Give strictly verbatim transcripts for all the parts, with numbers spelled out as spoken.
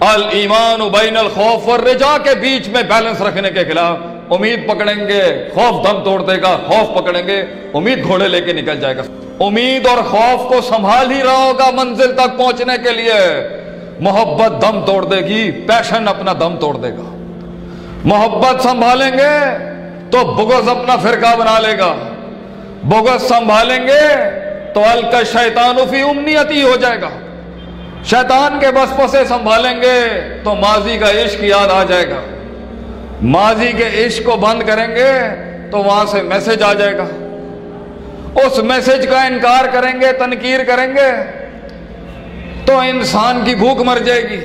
الایمان بین الخوف والرجا کے بیچ میں بیلنس رکھنے کے خلاف امید پکڑیں گے، خوف دم توڑ دے گا، خوف پکڑیں گے، امید گھوڑے لے کے نکل جائے گا۔ امید اور خوف کو سنبھال ہی رہا ہوگا منزل تک پہنچنے کے لیے، محبت دم توڑ دے گی، پیشن اپنا دم توڑ دے گا۔ محبت سنبھالیں گے تو بغض اپنا فرقہ بنا لے گا، بغض سنبھالیں گے تو القى الشیطان فی امنیتی ہو جائے گا، شیطان کے وسوسے سنبھالیں گے تو ماضی کا عشق یاد آ جائے گا، ماضی کے عشق کو بند کریں گے تو وہاں سے میسج آ جائے گا، اس میسج کا انکار کریں گے، تنکیر کریں گے تو انسان کی بھوک مر جائے گی،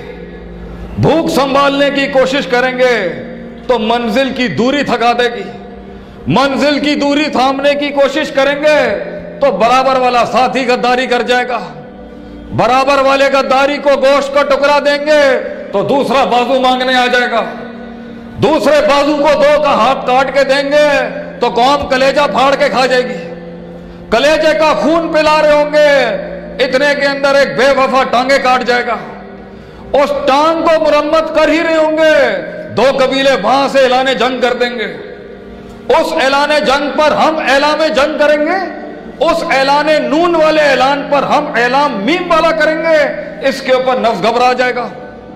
بھوک سنبھالنے کی کوشش کریں گے تو منزل کی دوری تھکا دے گی، منزل کی دوری تھامنے کی کوشش کریں گے تو برابر والا ساتھی غداری کر جائے گا، برابر والے غداری کو گوشت کا ٹکڑا دیں گے تو دوسرا بازو مانگنے آ جائے گا، دوسرے بازو کو دو کا ہاتھ کاٹ کے دیں گے تو قوم کلیجہ پھاڑ کے کھا جائے گی، کلیجے کا خون پلا رہے ہوں گے، اتنے کے اندر ایک بے وفا ٹانگیں کاٹ جائے گا، اس ٹانگ کو مرمت کر ہی رہے ہوں گے، دو قبیلے وہاں سے اعلان جنگ کر دیں گے، اس اعلان جنگ پر ہم اعلان جنگ کریں گے، اس اعلان نون والے اعلان پر ہم اعلان میم والا کریں گے، اس کے اوپر نفس گھبرا جائے گا،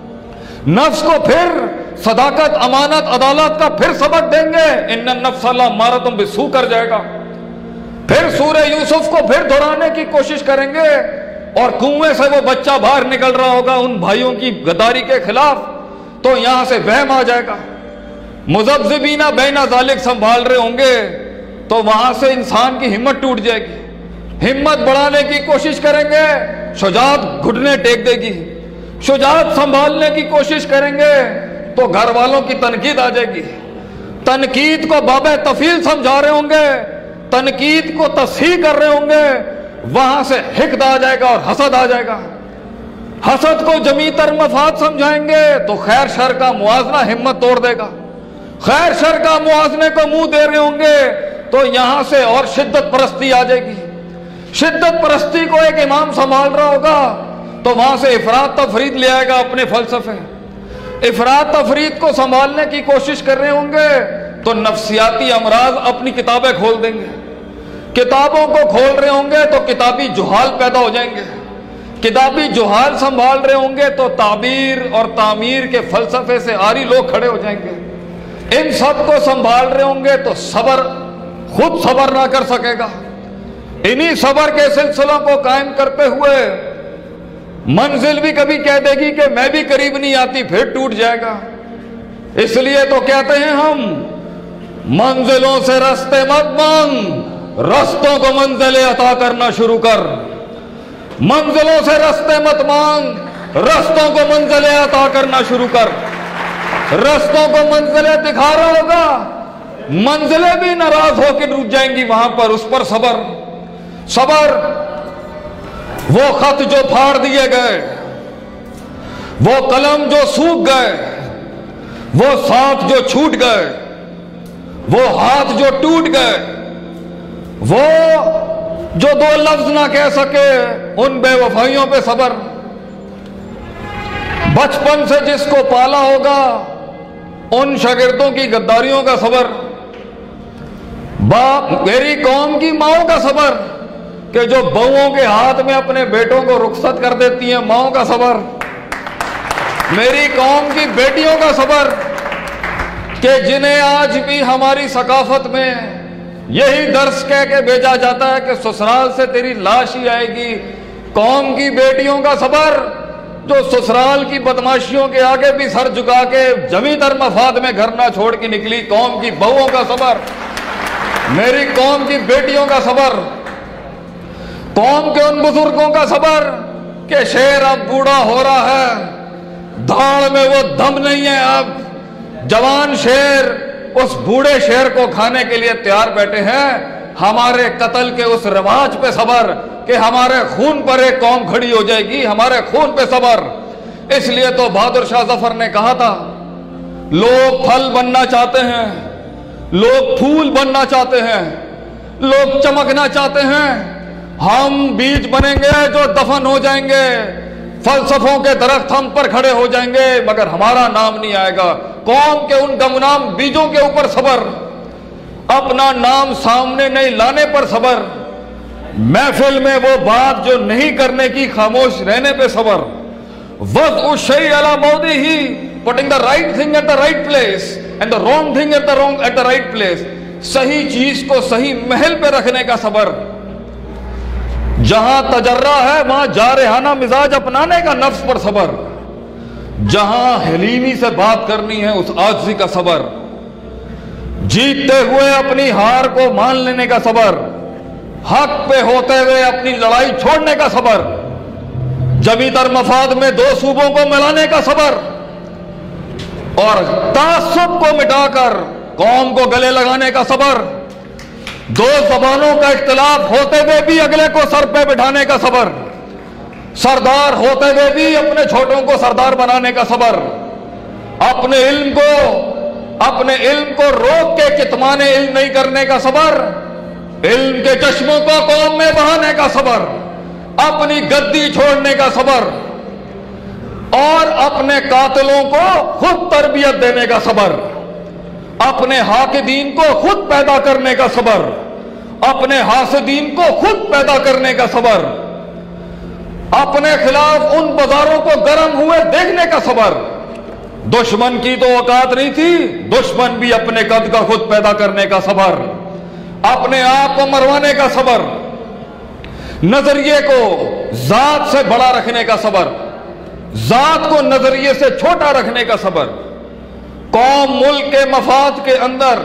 نفس کو پھر صداقت، امانت، عدالت کا پھر سبق دیں گے، ان النفس لامارۃ بالسوء کر جائے گا، پھر سورہ یوسف کو پھر دہرانے کی کوشش کریں گے اور کنویں سے وہ بچہ باہر نکل رہا ہوگا ان بھائیوں کی غداری کے خلاف تو یہاں سے وہم آ جائے گا، مذبذبین بین ذالک سنبھال رہے ہوں گے تو وہاں سے انسان کی ہمت ٹوٹ جائے گی، ہمت بڑھانے کی کوشش کریں گے، شجاعت گھٹنے ٹیک دے گی، شجاعت سنبھالنے کی کوشش کریں گے تو گھر والوں کی تنقید آ جائے گی، تنقید کو باب تفیل سمجھا رہے ہوں گے، تنقید کو تصحیح کر رہے ہوں گے، وہاں سے حقد آ جائے گا اور حسد آ جائے گا، حسد کو جمی تر مفاد سمجھائیں گے تو خیر شر کا موازنہ ہمت توڑ دے گا، خیر شر کا موازنے کو منہ دے رہے ہوں گے تو یہاں سے اور شدت پرستی آ جائے گی، شدت پرستی کو ایک امام سنبھال رہا ہوگا تو وہاں سے افراط تفرید لے آئے گا اپنے فلسفے، افراط تفرید کو سنبھالنے کی کوشش کر رہے ہوں گے تو نفسیاتی امراض اپنی کتابیں کھول دیں گے، کتابوں کو کھول رہے ہوں گے تو کتابی جہال پیدا ہو جائیں گے، کتابی جہال سنبھال رہے ہوں گے تو تعبیر اور تعمیر کے فلسفے سے عاری لوگ کھڑے ہو جائیں گے، ان سب کو سنبھال رہے ہوں گے تو صبر خود صبر نہ کر سکے گا، انہی صبر کے سلسلوں کو قائم کرتے ہوئے منزل بھی کبھی کہہ دے گی کہ میں بھی قریب نہیں آتی، پھر ٹوٹ جائے گا، اس لیے تو کہتے ہیں ہم منزلوں سے رستے مت مانگ، رستوں کو منزلیں عطا کرنا شروع کر، منزلوں سے رستے مت مانگ، رستوں کو منزلیں عطا کرنا شروع کر، رستوں کو منزلیں دکھا رہا ہوگا، منزلیں بھی ناراض ہو کے رک جائیں گی وہاں پر، اس پر صبر، صبر، وہ خط جو پھاڑ دیے گئے، وہ قلم جو سوکھ گئے، وہ ساتھ جو چھوٹ گئے، وہ ہاتھ جو ٹوٹ گئے، وہ جو دو لفظ نہ کہہ سکے، ان بے وفائیوں پہ صبر، بچپن سے جس کو پالا ہوگا ان شاگردوں کی غداریوں کا صبر، باپ میری قوم کی ماؤں کا صبر کہ جو بہوؤں کے ہاتھ میں اپنے بیٹوں کو رخصت کر دیتی ہیں، ماؤں کا صبر، میری قوم کی بیٹیوں کا صبر کہ جنہیں آج بھی ہماری ثقافت میں یہی درس کہہ کے بھیجا جاتا ہے کہ سسرال سے تیری لاش ہی آئے گی، قوم کی بیٹیوں کا صبر جو سسرال کی بدماشیوں کے آگے بھی سر جھکا کے جمی تر مفاد میں گھر نہ چھوڑ کے نکلی، قوم کی بہوؤں کا صبر، میری قوم کی بیٹیوں کا صبر، قوم کے ان بزرگوں کا صبر کہ شیر اب بوڑھا ہو رہا ہے، دھاڑ میں وہ دم نہیں ہے، اب جوان شیر اس بوڑھے شیر کو کھانے کے لیے تیار بیٹھے ہیں، ہمارے قتل کے اس رواج پہ صبر کہ ہمارے خون پر ایک قوم کھڑی ہو جائے گی، ہمارے خون پہ صبر۔ اس لیے تو بہادر شاہ ظفر نے کہا تھا لوگ پھل بننا چاہتے ہیں، لوگ پھول بننا چاہتے ہیں، لوگ چمکنا چاہتے ہیں، ہم بیج بنیں گے جو دفن ہو جائیں گے، फलसफों के दरख्त हम पर खड़े हो जाएंगे मगर हमारा नाम नहीं आएगा। कौम के उन गुमनाम बीजों के ऊपर सबर, अपना नाम सामने नहीं लाने पर सबर, महफिल में वो बात जो नहीं करने की खामोश रहने पे सबर। वज़्उ शै अला मौदिही, putting the right thing at the right place and the wrong thing at the wrong at the right place, सही चीज को सही महल पे रखने का सबर। जहां तजर्रा है वहां जारहाना मिजाज अपनाने का नफ्स पर सबर, जहां हलीमी से बात करनी है उस आजिज़ी का सबर, जीतते हुए अपनी हार को मान लेने का सबर, हक पे होते हुए अपनी लड़ाई छोड़ने का सबर, जमीतर मफाद में दो सूबों को मिलाने का सबर, और तासुब को मिटाकर कौम को गले लगाने का सबर, दो जबानों का इख्तिलाफ होते हुए भी अगले को सर पे बिठाने का सबर, सरदार होते हुए भी अपने छोटों को सरदार बनाने का सबर, अपने इल्म को अपने इल्म को रोक के कितमाने इल्म नहीं करने का सबर, इल्म के चश्मों को कौम में बहाने का सबर, अपनी गद्दी छोड़ने का सबर, और अपने कातिलों को खुद तरबियत देने का सबर, अपने हाकिदीन को खुद पैदा करने का सबर, अपने हासिदीन को खुद पैदा करने का सबर, अपने खिलाफ उन बाजारों को गर्म हुए देखने का सबर। दुश्मन की तो औकात नहीं थी, दुश्मन भी अपने कद का खुद पैदा करने का सबर, अपने आप को मरवाने का सबर, नजरिए को जात से बड़ा रखने का सबर, जात को नजरिए से छोटा रखने का सबर। कौम मुल्क के मफाद के अंदर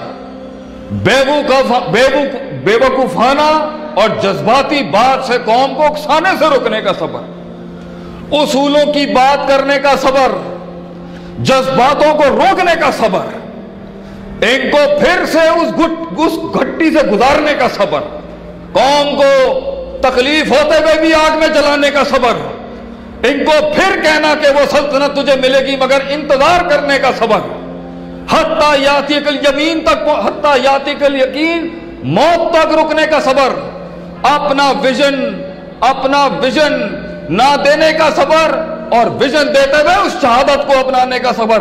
बेवकूफ बेवकूफ बेवकूफाना और जज्बाती बात से कौम को उकसाने से रोकने का सबर, उसूलों की बात करने का सबर, जज्बातों को रोकने का सबर, इनको फिर से उस गुट उस घट्टी से गुजारने का सबर, कौम को तकलीफ होते हुए भी आग में जलाने का सबर, इनको फिर कहना कि वो सल्तनत तुझे मिलेगी मगर इंतजार करने का सबर, हत्ता यातिकल यमीन तक हत्ता यातिकल यकीन मौत तक रुकने का सबर, अपना विजन अपना विजन ना देने का सबर और विजन देते हुए उस शहादत को अपनाने का सबर।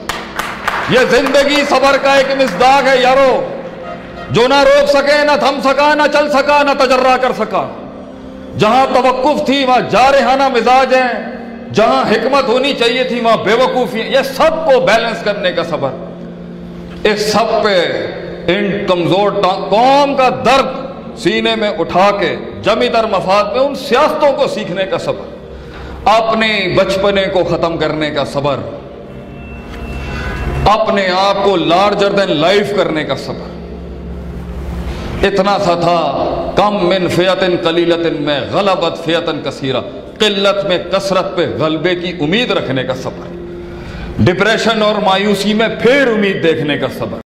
यह जिंदगी सबर का एक मिसदाक है यारो, जो ना रोक सके, ना थम सका, ना चल सका, ना तजर्रा कर सका। जहां तवक्कुफ थी वहां जारहाना मिजाज है, जहां हिकमत होनी चाहिए थी वहां बेवकूफी है। यह सबको बैलेंस करने का सबर, इस सब पे इन कमजोर कौम का दर्द सीने में उठा के जमीदार मफाद में उन सियासतों को सीखने का सबर, अपने बचपने को खत्म करने का सबर, अपने आप को लार्जर देन लाइफ करने का सबर। इतना सा था, कम मिन फियतिन कलीलतिन में गलबत फियतन कसीरा, किल्लत में कसरत पे गलबे की उम्मीद रखने का सबर, डिप्रेशन और मायूसी में फिर उम्मीद देखने का सबर।